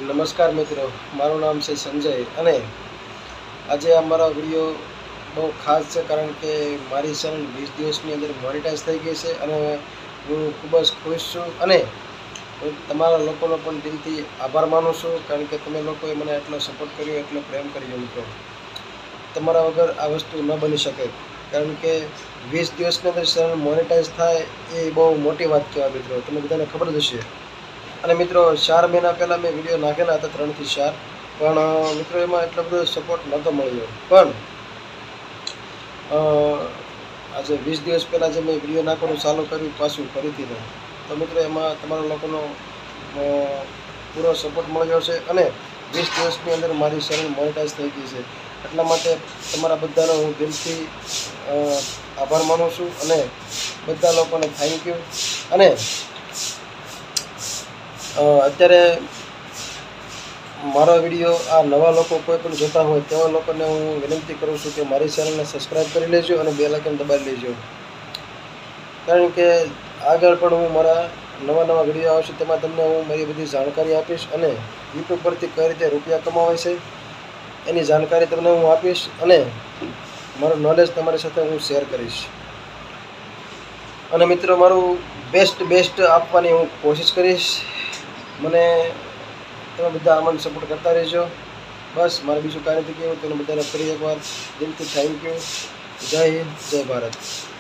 નમસ્કાર મિત્રો, મારું નામ છે સંજય અને આજે અમારો વિડીયો બહુ ખાસ છે કારણ કે મારી ચેનલ 20 દિવસની અંદર મોનેટાઈઝ થઈ ગઈ છે અને હું ખૂબ જ ખુશ છું અને હું તમારા લોકોનો પણ દિલથી આભાર માનું છું કારણ કે તમે લોકોએ મને એટલો સપોર્ટ કર્યો, એટલો પ્રેમ કર્યો મિત્રો. તમારા વગર આ વસ્તુ ન બની શકે કારણ કે 20 દિવસની અંદર ચેનલ મોનેટાઈઝ થાય એ બહુ મોટી વાત કહેવાય મિત્રો. તમને બધાને ખબર જ હશે. અને મિત્રો 4 મહિના પહેલાં મેં વિડીયો નાખેલા હતા 3 થી 4, પણ મિત્રો એમાં એટલો બધો સપોર્ટ નહોતો મળ્યો. પણ આજે 20 દિવસ પહેલાં જે મેં વિડીયો નાખવાનું ચાલુ કર્યું પાછું ફરીથી તો મિત્રો એમાં તમારા લોકોનો પૂરો સપોર્ટ મળ્યો છે અને 20 દિવસની અંદર મારી ચેનલ મોનેટાઈઝ થઈ ગઈ છે. એટલા માટે તમારા બધાનો હું દિલથી આભાર માનું છું અને બધા લોકોને થેન્ક યુ. અને અત્યારે મારો વિડીયો આ નવા લોકો કોઈ પણ જોતા હોય તેવા લોકોને હું વિનંતી કરું છું કે મારી ચેનલને સબસ્ક્રાઈબ કરી લેજો અને બેલ આઇકન દબાવી લેજો કારણ કે આગળ પણ હું મારા નવા વિડીયો આવશે તેમાં તમને હું મારી બધી જાણકારી આપીશ અને યુટ્યુબ પરથી કઈ રીતે રૂપિયા કમાવાય છે એની જાણકારી તમને હું આપીશ અને મારું નોલેજ તમારી સાથે હું શેર કરીશ. અને મિત્રો મારું બેસ્ટ આપવાની હું કોશિશ કરીશ. મને તમે બધા આમાં સપોર્ટ કરતા રહેજો. બસ મારે બીજું કાંઈ નથી કહેવું. તેને બધાને ફરી એકવાર દિલથી થેન્ક યુ. જય હિન્દ, જય ભારત.